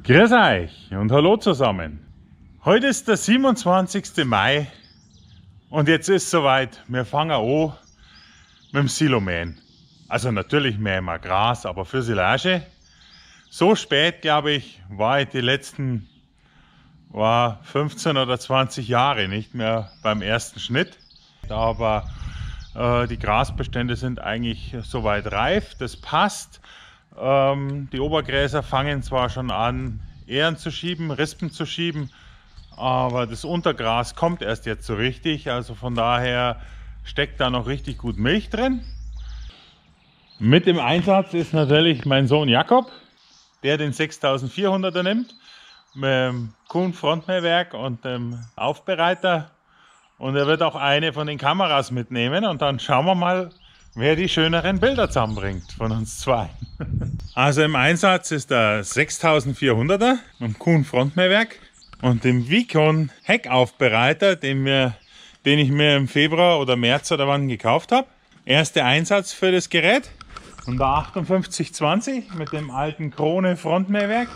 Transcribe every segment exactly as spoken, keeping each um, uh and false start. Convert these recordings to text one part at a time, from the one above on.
Grüß euch und hallo zusammen. Heute ist der siebenundzwanzigste Mai und jetzt ist soweit, wir fangen an mit dem Silomähen. Also natürlich mähen wir Gras, aber für Silage. So spät, glaube ich, war ich die letzten war fünfzehn oder zwanzig Jahre nicht mehr beim ersten Schnitt. Aber äh, die Grasbestände sind eigentlich soweit reif, das passt. Ähm, die Obergräser fangen zwar schon an, Ähren zu schieben, Rispen zu schieben, aber das Untergras kommt erst jetzt so richtig. Also von daher steckt da noch richtig gut Milch drin. Mit dem Einsatz ist natürlich mein Sohn Jakob, der den sechstausendvierhunderter nimmt, mit dem Kuhn Frontmähwerk und dem Aufbereiter. Und er wird auch eine von den Kameras mitnehmen und dann schauen wir mal, wer die schöneren Bilder zusammenbringt von uns zwei. Also im Einsatz ist der sechstausendvierhunderter mit dem Kuhn Frontmähwerk und dem Vicon Heckaufbereiter, den, wir, den ich mir im Februar oder März oder wann gekauft habe. Erster Einsatz für das Gerät. Und der achtundfünfzig zwanzig mit dem alten Krone Frontmähwerk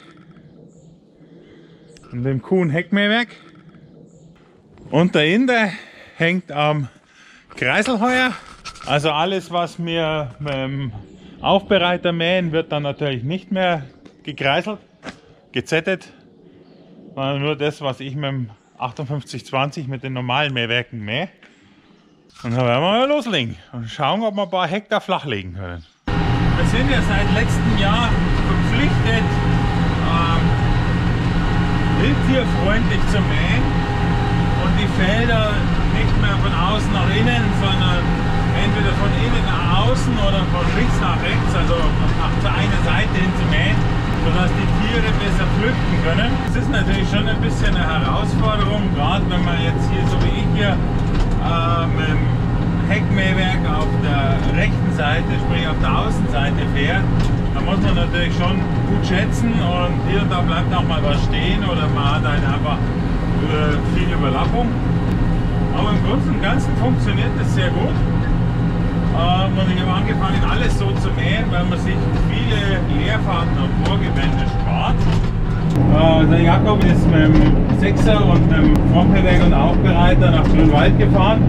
und dem Kuhn Heckmähwerk. Und dahinter hängt am Kreiselheuer. Also alles, was wir mit dem Aufbereiter mähen, wird dann natürlich nicht mehr gekreiselt, gezettet, sondern nur das, was ich mit dem achtundfünfzig zwanzig mit den normalen Mähwerken mähe. Und dann werden wir mal loslegen und schauen, ob wir ein paar Hektar flachlegen können. Wir sind ja seit letztem Jahr verpflichtet, ähm, wildtierfreundlich zu mähen und die Felder nicht mehr von außen nach innen, sondern entweder von innen nach außen oder von links nach rechts, also nach zur einer Seite hin zu mähen, sodass die Tiere besser flüchten können. Das ist natürlich schon ein bisschen eine Herausforderung, gerade wenn man jetzt hier, so wie ich hier, äh, mit dem Heckmähwerk auf der rechten Seite, sprich auf der Außenseite fährt. Da muss man natürlich schon gut schätzen und hier und da bleibt auch mal was stehen oder man hat halt einfach äh, viel Überlappung. Aber im Großen und Ganzen funktioniert das sehr gut. Ähm, und ich habe angefangen, alles so zu mähen, weil man sich viele Leerfahrten und Vorgewände spart. Äh, der Jakob ist mit dem Sechser und mit dem Frontmähwerk und Aufbereiter nach Grünwald gefahren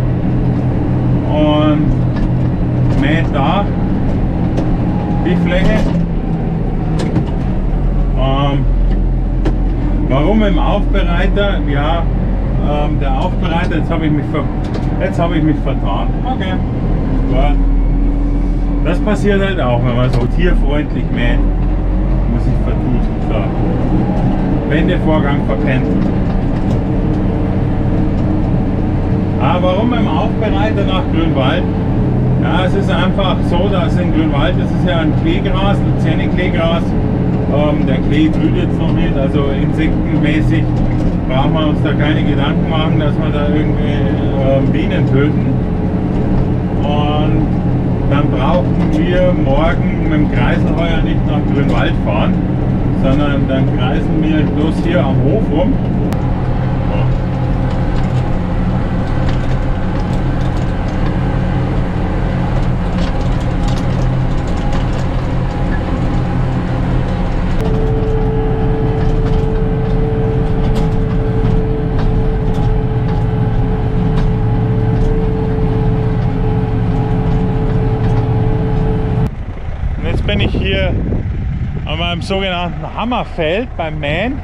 und mäht da die Fläche. Ähm, warum mit dem Aufbereiter? Ja, ähm, der Aufbereiter, jetzt habe ich mich ver jetzt habe ich mich vertan. Okay. Gut. Das passiert halt auch, wenn man so tierfreundlich mäht, muss ich vertut. So. Wendevorgang verpennt. Aber warum beim Aufbereiter nach Grünwald? Ja, es ist einfach so, dass in Grünwald, das ist ja ein Kleegras, ein Zähne-Kleegras. Ähm, der Klee blüht jetzt noch nicht, also insektenmäßig brauchen wir uns da keine Gedanken machen, dass wir da irgendwie äh, Bienen töten. Und dann brauchen wir morgen mit dem Kreiselheuer nicht nach Grünwald fahren, sondern dann kreisen wir bloß hier am Hof rum. Bin ich hier an meinem sogenannten Hammerfeld beim Mähen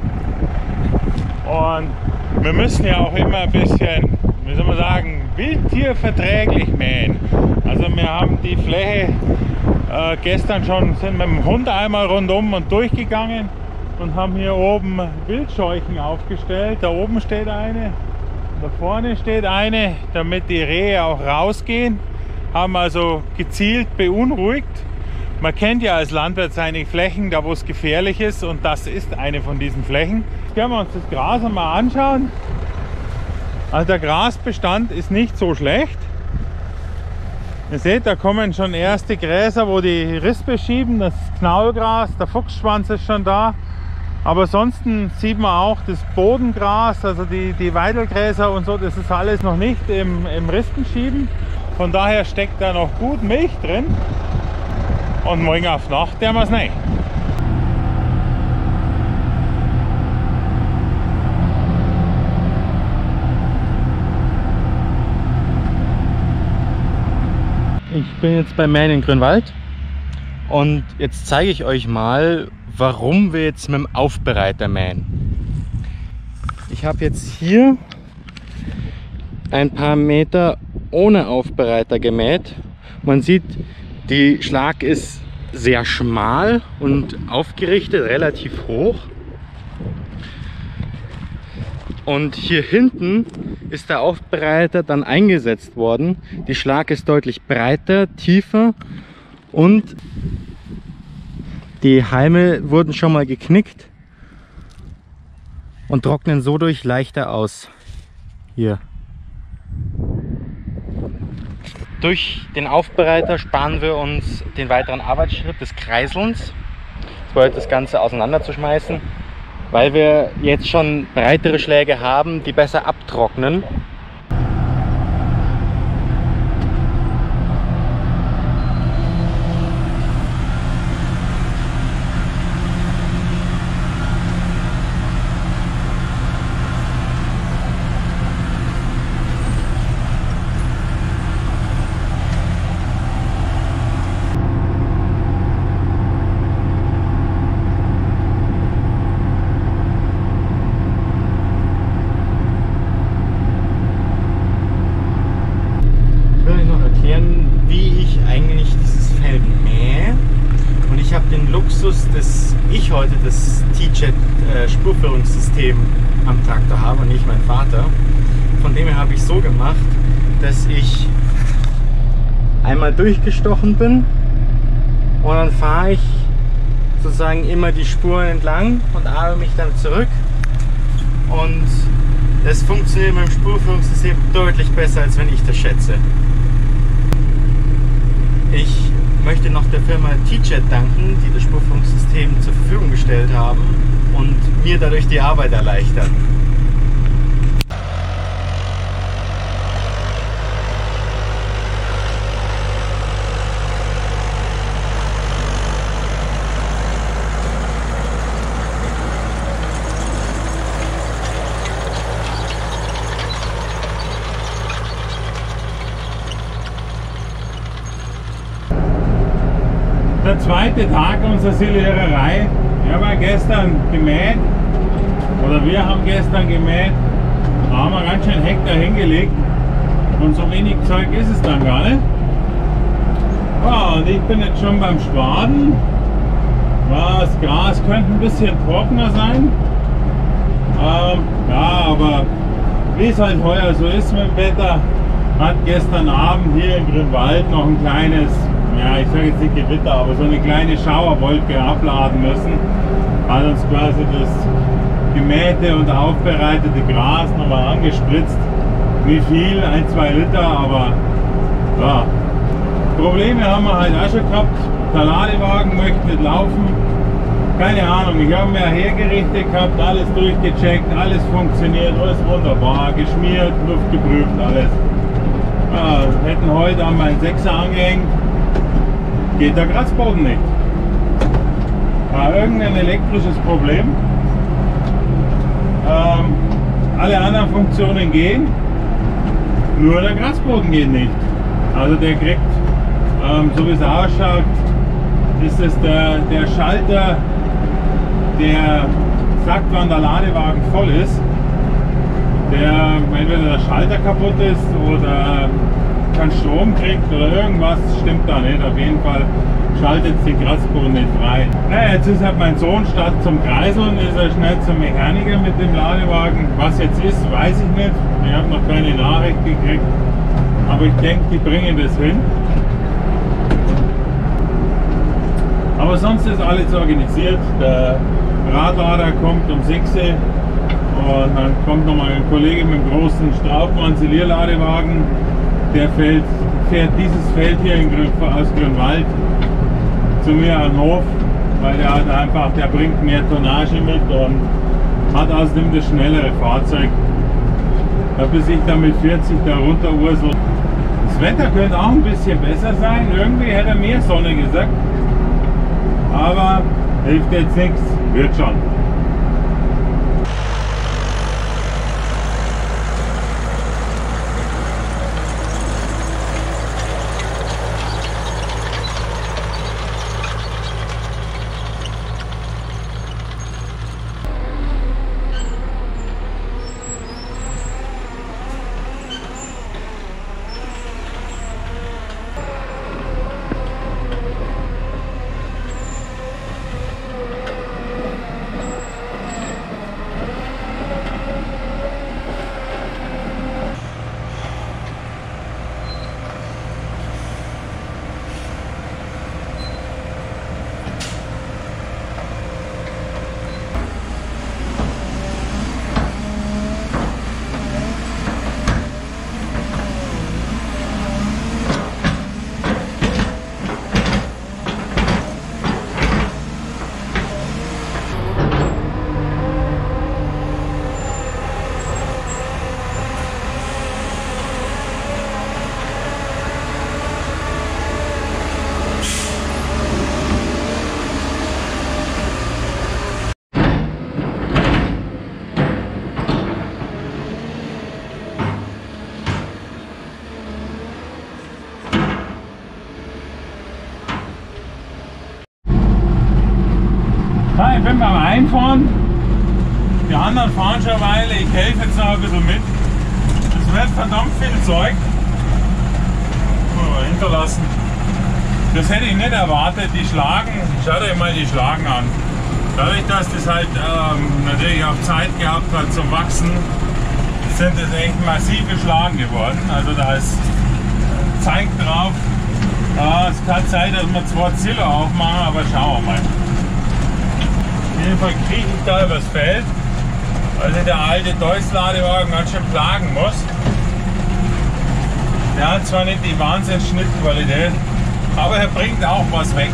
und wir müssen ja auch immer ein bisschen, wie soll man sagen, wildtierverträglich mähen. Also wir haben die Fläche äh, gestern schon, sind mit dem Hund einmal rundum und durchgegangen und haben hier oben Wildscheuchen aufgestellt. Da oben steht eine, da vorne steht eine, damit die Rehe auch rausgehen, haben also gezielt beunruhigt. Man kennt ja als Landwirt seine Flächen, da wo es gefährlich ist, und das ist eine von diesen Flächen. Jetzt können wir uns das Gras einmal anschauen. Also der Grasbestand ist nicht so schlecht. Ihr seht, da kommen schon erste Gräser, wo die Rispe schieben, das Knaulgras, der Fuchsschwanz ist schon da. Aber ansonsten sieht man auch das Bodengras, also die, die Weidelgräser und so, das ist alles noch nicht im, im Rispenschieben. Von daher steckt da noch gut Milch drin. Und morgen auf Nacht werden wir es nicht. bin jetzt bei Mähen in Grünwald und jetzt zeige ich euch mal, warum wir jetzt mit dem Aufbereiter mähen. Ich habe jetzt hier ein paar Meter ohne Aufbereiter gemäht. Man sieht, die Schlag ist sehr schmal und aufgerichtet, relativ hoch. Und hier hinten ist der Aufbereiter dann eingesetzt worden. Die Schlag ist deutlich breiter, tiefer und die Halme wurden schon mal geknickt und trocknen so durch leichter aus. Hier. Durch den Aufbereiter sparen wir uns den weiteren Arbeitsschritt des Kreiselns. Das bedeutet, das Ganze auseinanderzuschmeißen, weil wir jetzt schon breitere Schläge haben, die besser abtrocknen. Wie ich eigentlich dieses Feld mähe, und ich habe den Luxus, dass ich heute das T-Jet äh, Spurführungssystem am Traktor habe und nicht mein Vater. Von dem her habe ich so gemacht, dass ich einmal durchgestochen bin und dann fahre ich sozusagen immer die Spuren entlang und arbeite mich dann zurück, und das funktioniert mit dem Spurführungssystem deutlich besser, als wenn ich das schätze. Ich möchte noch der Firma T-Jet danken, die das Spurführungssystem zur Verfügung gestellt haben und mir dadurch die Arbeit erleichtern. Der zweite Tag unserer Siliererei. Ich habe gestern gemäht, oder wir haben gestern gemäht, da haben wir ganz schön Hektar hingelegt und so wenig Zeug ist es dann gar nicht. Ja, und ich bin jetzt schon beim Spaden. Das Gras könnte ein bisschen trockener sein. Ähm, ja, aber wie es halt heuer so ist mit dem Wetter, hat gestern Abend hier in Grünwald noch ein kleines, ja, ich sage jetzt nicht Gewitter, aber so eine kleine Schauerwolke abladen müssen. Hat uns quasi das gemähte und aufbereitete Gras nochmal angespritzt. Nicht viel, ein, zwei Liter, aber ja. Probleme haben wir halt auch schon gehabt. Der Ladewagen möchte nicht laufen. Keine Ahnung, ich habe mir hergerichtet gehabt, alles durchgecheckt, alles funktioniert, alles wunderbar, geschmiert, Luft geprüft, alles. Ja, hätten heute an meinen Sechser angehängt, geht der Kratzboden nicht. War irgendein elektrisches Problem. Ähm, alle anderen Funktionen gehen, nur der Kratzboden geht nicht. Also der kriegt, ähm, so wie es ausschaut, ist es der, der Schalter, der sagt, wann der Ladewagen voll ist. Der, entweder der Schalter kaputt ist oder keinen Strom kriegt oder irgendwas stimmt da nicht. Auf jeden Fall schaltet den Kratzboden nicht frei. Naja, jetzt ist halt mein Sohn statt zum Kreiseln, ist er schnell zum Mechaniker mit dem Ladewagen. Was jetzt ist, weiß ich nicht. Ich habe noch keine Nachricht gekriegt. Aber ich denke, die bringen das hin. Aber sonst ist alles organisiert. Der Radlader kommt um sechs Uhr und dann kommt nochmal ein Kollege mit dem großen Straubmann-Silierladewagen. Der fährt, fährt dieses Feld hier in Grün, aus Grünwald zu mir an den Hof, weil der hat einfach, der bringt mehr Tonnage mit und hat außerdem das schnellere Fahrzeug. Da bis ich dann mit vierzig da runter ursel. Das Wetter könnte auch ein bisschen besser sein. Irgendwie hätte er mehr Sonne gesagt. Aber hilft jetzt nichts, wird schon. ich bin beim Einfahren. Die anderen fahren schon eine Weile. Ich helfe jetzt noch ein bisschen mit. Es wird verdammt viel Zeug. Mal hinterlassen. Das hätte ich nicht erwartet. Die Schlagen, schaut euch mal die Schlagen an. Dadurch, dass das halt ähm, natürlich auch Zeit gehabt hat zum Wachsen, sind das echt massive Schlagen geworden. Also da ist Zeug drauf. Ja, es kann sein, dass wir zwei Ziller aufmachen, aber schauen wir mal. Auf jeden Fall kriege ich da übers Feld, weil sich der alte Deutz-Ladewagen ganz schön plagen muss. Der hat zwar nicht die Wahnsinns-Schnittqualität, aber er bringt auch was weg.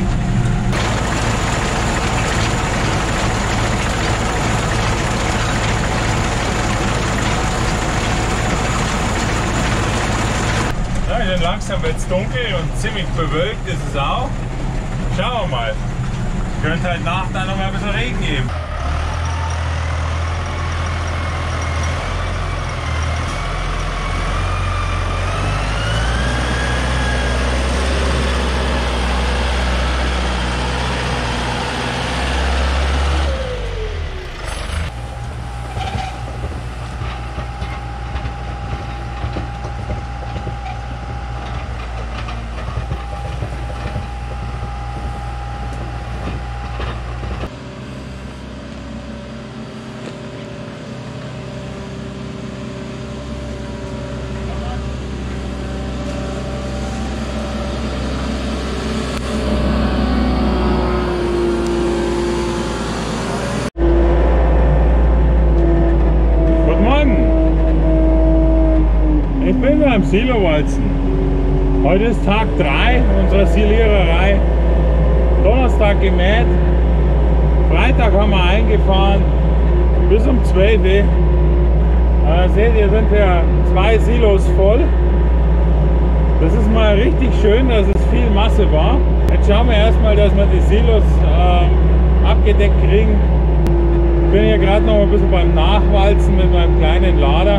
Ja, langsam wird es dunkel und ziemlich bewölkt ist es auch. Schauen wir mal. Könnte halt Nacht dann noch mal ein bisschen Regen geben. Am Silowalzen. Heute ist Tag drei unserer Siliererei. Donnerstag gemäht. Freitag haben wir eingefahren bis um zwölf Uhr. Äh, seht ihr, sind ja zwei Silos voll. Das ist mal richtig schön, dass es viel Masse war. Jetzt schauen wir erstmal, dass wir die Silos äh, abgedeckt kriegen. Ich bin hier gerade noch ein bisschen beim Nachwalzen mit meinem kleinen Lader.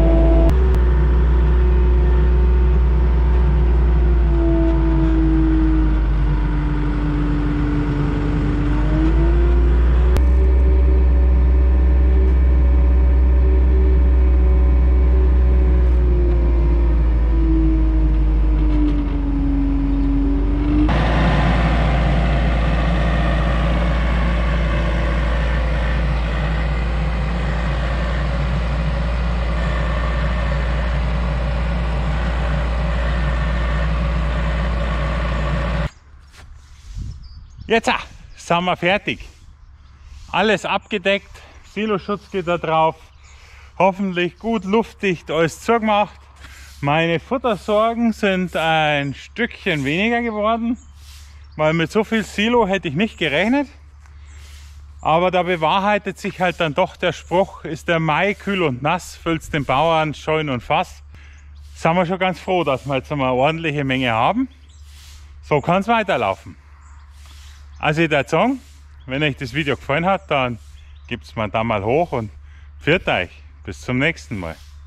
Jetzt ah, sind wir fertig. Alles abgedeckt, Siloschutzgitter drauf, hoffentlich gut luftdicht, alles zugemacht. Meine Futtersorgen sind ein Stückchen weniger geworden, weil mit so viel Silo hätte ich nicht gerechnet. Aber da bewahrheitet sich halt dann doch der Spruch, ist der Mai kühl und nass, füllt's den Bauern Scheun und Fass. Sind wir schon ganz froh, dass wir jetzt eine ordentliche Menge haben. So kann es weiterlaufen. Also ich würde sagen, wenn euch das Video gefallen hat, dann gebt es mir da mal hoch und pfiat euch. Bis zum nächsten Mal.